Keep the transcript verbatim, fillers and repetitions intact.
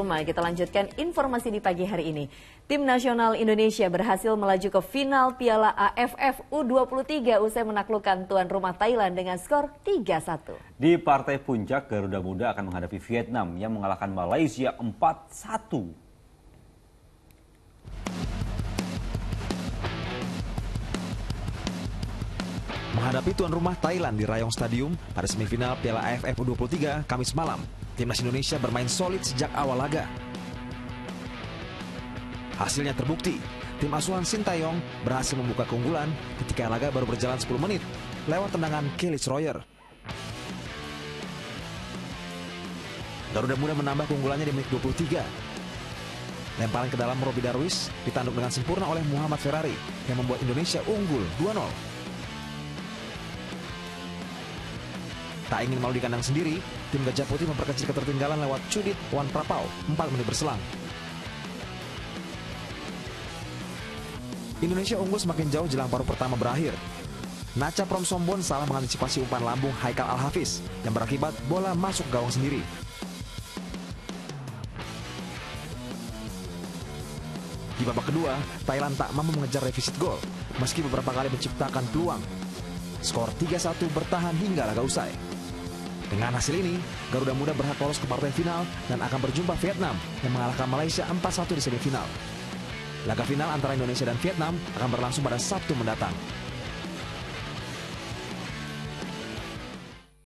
Nurma, kita lanjutkan informasi di pagi hari ini. Tim nasional Indonesia berhasil melaju ke final Piala A F F U dua puluh tiga usai menaklukkan tuan rumah Thailand dengan skor tiga satu. Di partai puncak, Garuda Muda akan menghadapi Vietnam yang mengalahkan Malaysia empat satu. Menghadapi tuan rumah Thailand di Rayong Stadium pada semifinal Piala A F F U dua puluh tiga Kamis malam, timnas Indonesia bermain solid sejak awal laga. Hasilnya terbukti, tim asuhan Sintayong berhasil membuka keunggulan ketika laga baru berjalan sepuluh menit lewat tendangan Kelly Schroyer. Garuda Muda menambah keunggulannya di menit dua puluh tiga. Lemparan ke dalam Robbie Darwish ditanduk dengan sempurna oleh Muhammad Ferrari yang membuat Indonesia unggul dua nol. Tak ingin malu di kandang sendiri, tim Gajah Putih memperkecil ketertinggalan lewat Chudit Wan Prapau empat menit berselang. Indonesia unggul semakin jauh jelang paruh pertama berakhir. Naca Promsombon salah mengantisipasi umpan lambung Haikal Al-Hafiz yang berakibat bola masuk gawang sendiri. Di babak kedua, Thailand tak mampu mengejar defisit gol meski beberapa kali menciptakan peluang. Skor tiga satu bertahan hingga laga usai. Dengan hasil ini, Garuda Muda berhak lolos ke partai final dan akan berjumpa Vietnam yang mengalahkan Malaysia empat satu di semifinal. Laga final antara Indonesia dan Vietnam akan berlangsung pada Sabtu mendatang.